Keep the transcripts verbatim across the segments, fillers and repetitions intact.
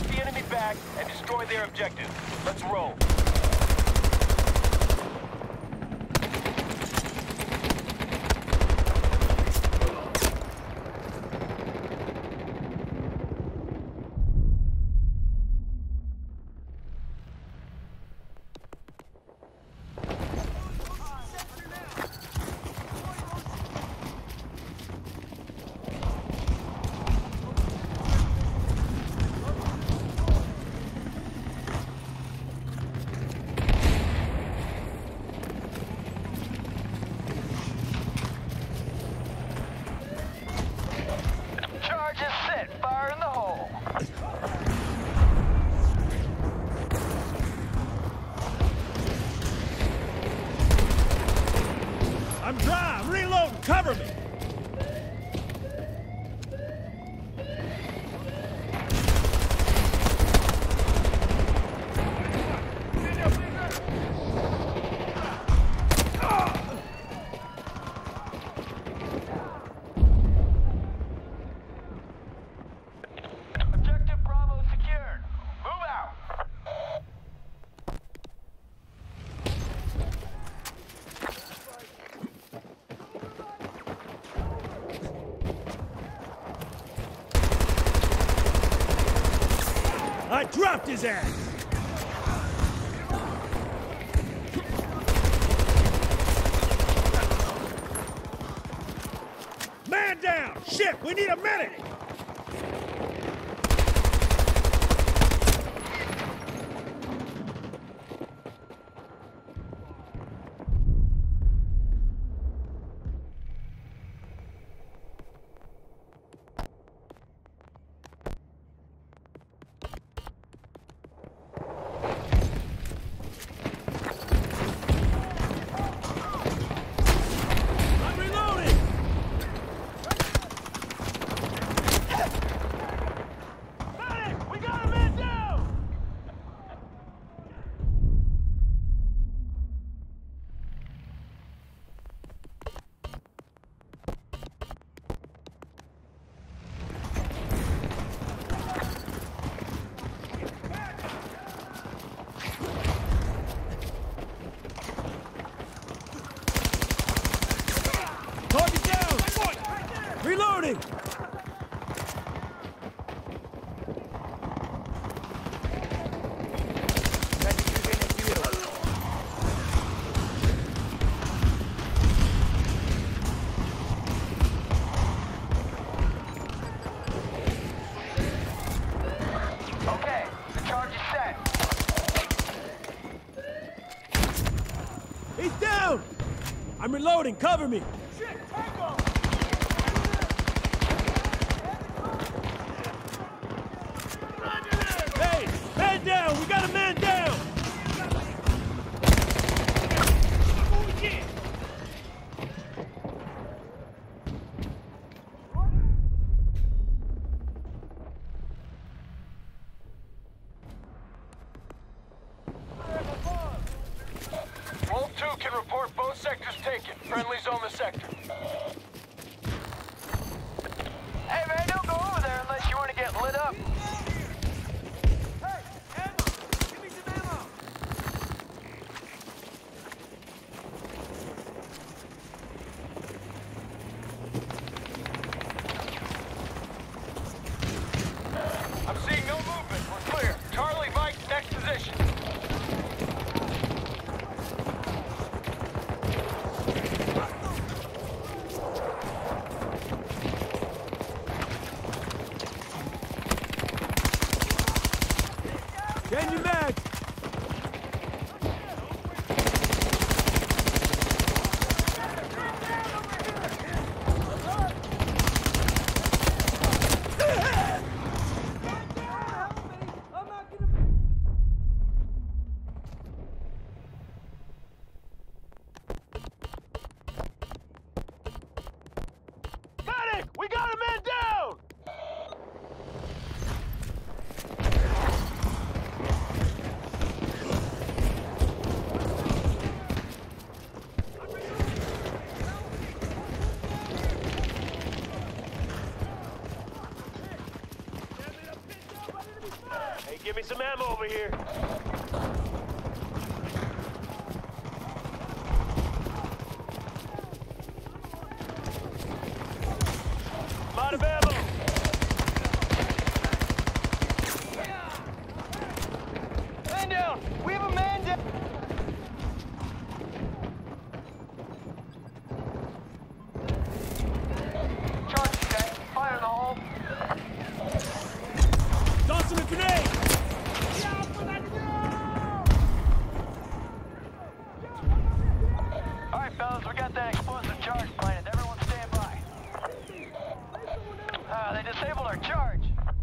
Push the enemy back and destroy their objective. Let's roll. I'm dry! I'm reloading! Cover me! Objective Bravo secured. Move out. I dropped his ass! Man down! Shit, we need a medic! Reloading! Okay, the charge is set. He's down! I'm reloading, cover me! Shit, tango! Hey, man down! We got a man down! Wolf two can report both sectors taken. Friendly's on the sector. Hey man, don't go over there unless you want to get lit up. Hey, ammo! Give me some ammo! I'm seeing no movement. We're clear. Charlie, Mike, next position. Give me some ammo over here. I'm out of ammo. Man down! We have a man down! Charge check. Fire in the hole. Tossing a grenade! All right, fellas, we got that explosive charge planted. Everyone stand by. Ah, they disabled our charge.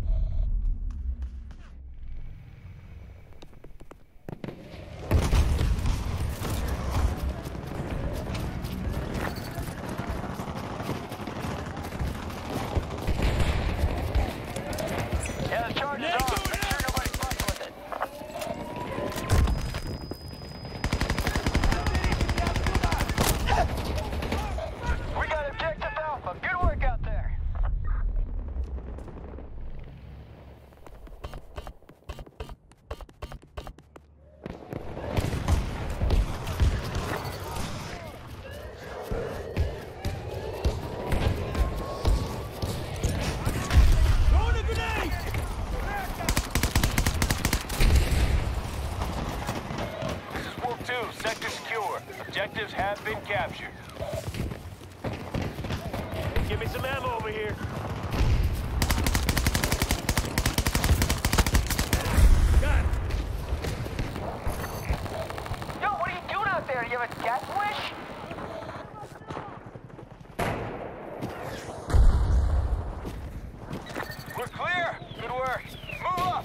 Yeah, the charge is off. Make sure nobody fucks with it. We got objective Alpha. Good work out there. Throwing a grenade! This is Wolf two, sector secure. Objectives have been captured. Give me some ammo over here. Got it. Yo, what are you doing out there? Do you have a death wish? We're clear. Good work. Move up.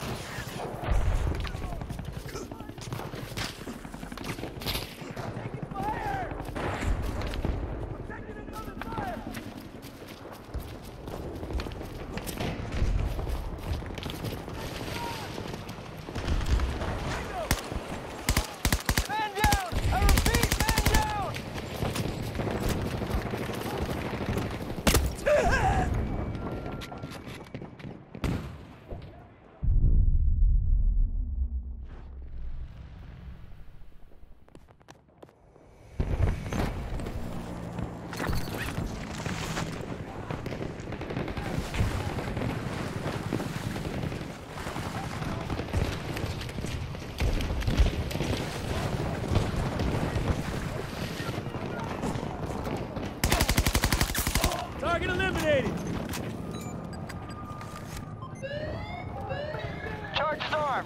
Man down! I repeat, man down! Target eliminated! Charge is armed.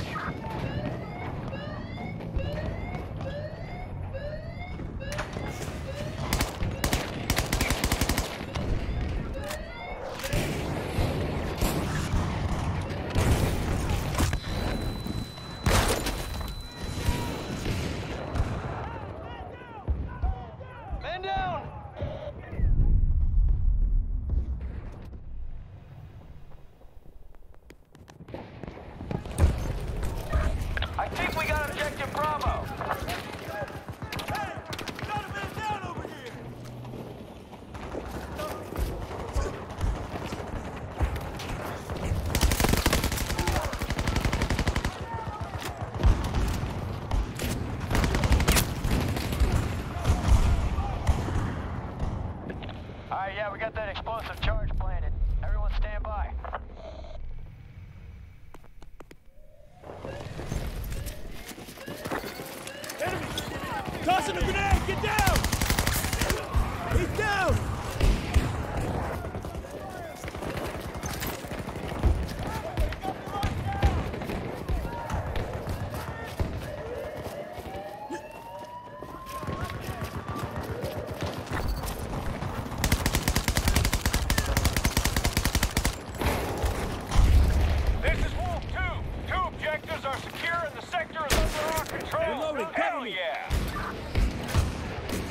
Man down! I think we got objective Bravo. Hey! Got a man down over here! All right, yeah, we got that explosive charge planted. Everyone stand by. Enemy! Tossing a grenade! Get down! He's down! This is Wolf two. Two objectives are secure and the sector is under our control. Reloading, cover Hell me. yeah.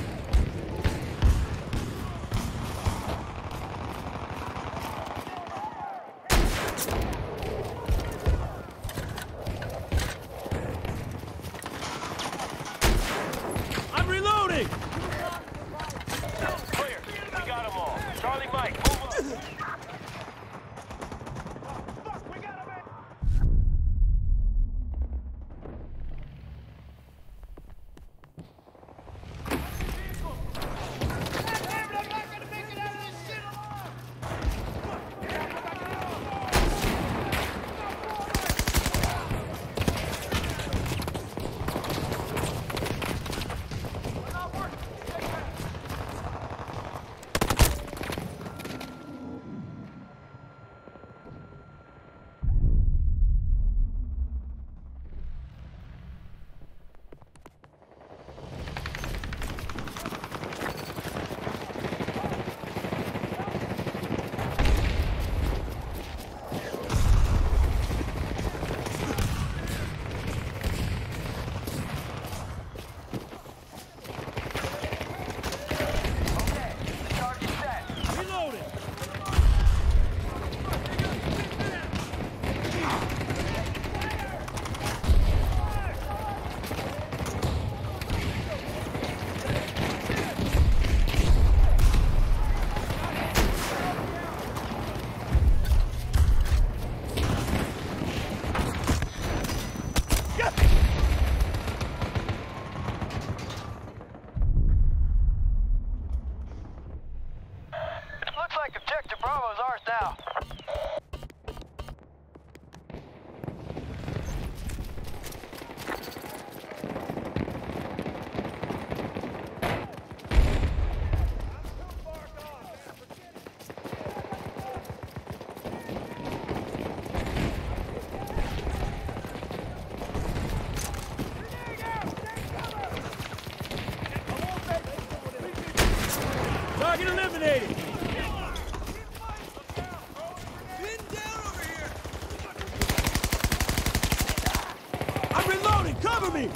Cover me!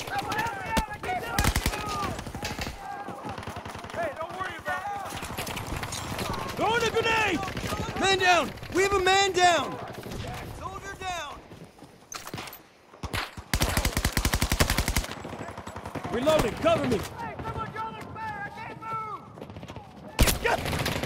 Hey, don't worry about it. Throwing a grenade! Man down! We have a man down! Soldier down! Reloading, cover me! Hey, someone draw their fire! I can't move! Get!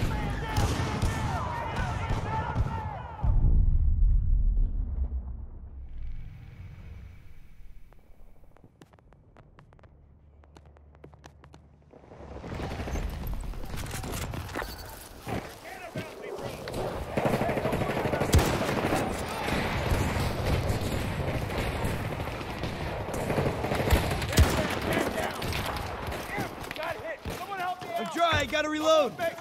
I'm dry, gotta reload! Down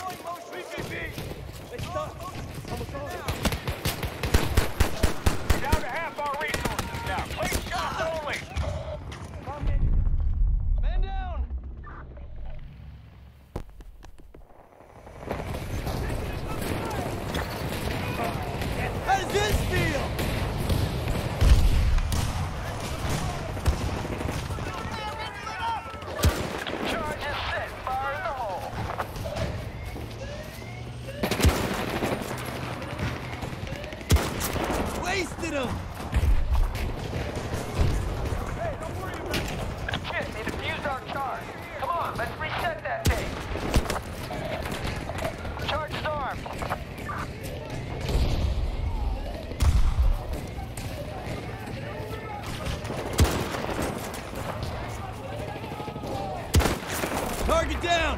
to half our resources now. Clean shots only. Man down. How does this feel? Charge is set. Fire in the hole. Wasted him! Hey, don't worry about it. Shit, they defused our charge. Come on, let's reset that thing. Charge is armed. Target down!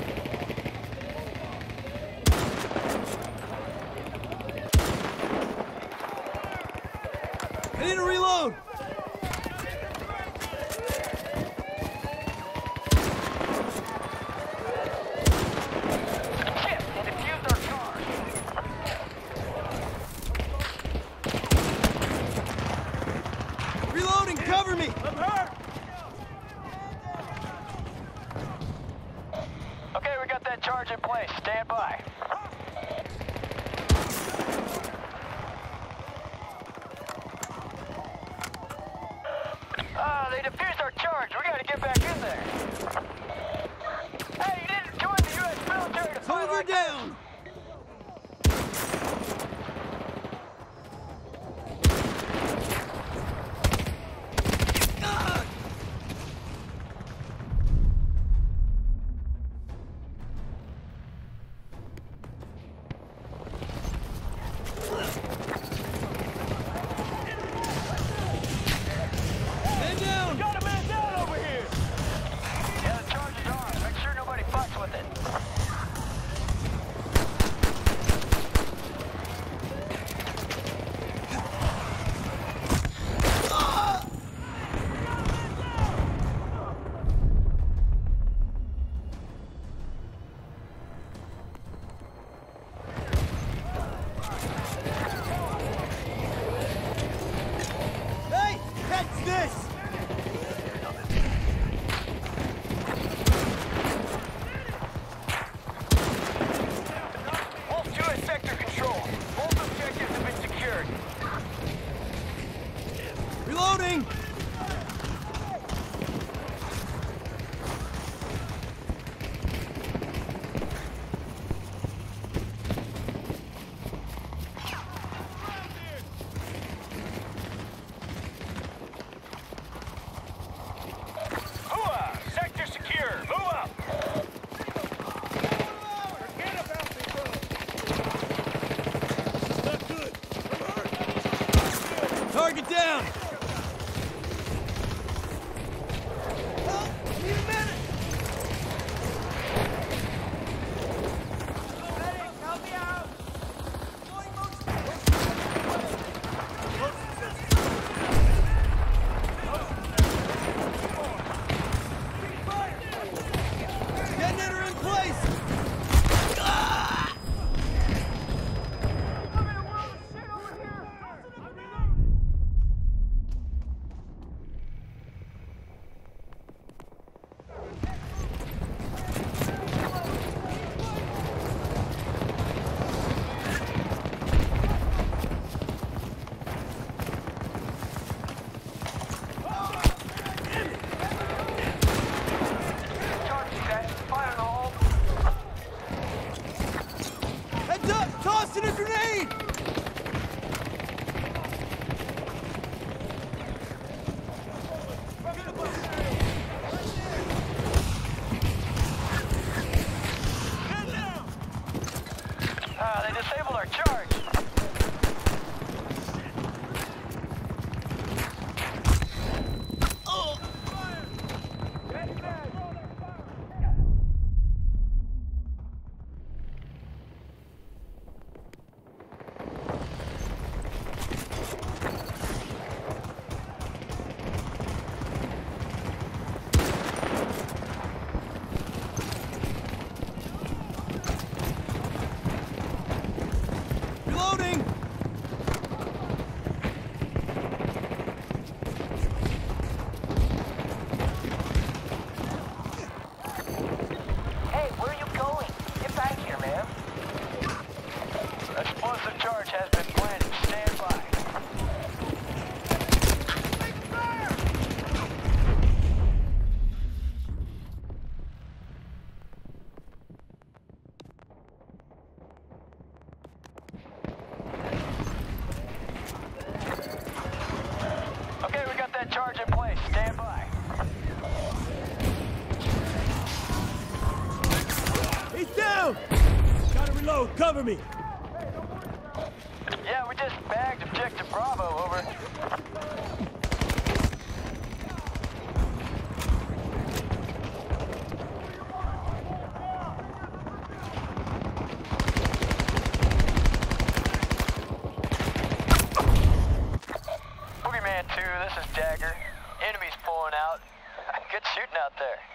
I need to reload! Shit, they defused our charge. Reloading, cover me! I'm hurt! Okay, we got that charge in place. Stand by. Ah, they defused our charge. We gotta get back in there. Hey, you didn't join the U S military to fight Soldier like this. down! Ah! Man down! Got a man down over here! Yeah, the charge is on. Make sure nobody fucks with it. Hey! Catch this! Wolf two is sector control. Both objectives have been secured. Reloading! Hooah! Sector secure. Move up. Forget about me, bro! Not good! I'm hurt! Target down! Help! Need a minute! Help me out! Detonator in place! Ah! I'm in a world of shit over here! Reloading! Hey, where are you going? Get back here, man. Explosive charge has been planted. Stand by. Okay, we got that charge in place. Stand by. He's down! Gotta reload. Cover me. Yeah, we just bagged Objective Bravo, over. Boogeyman two, this is Dagger. Enemy's pulling out. Good shooting out there.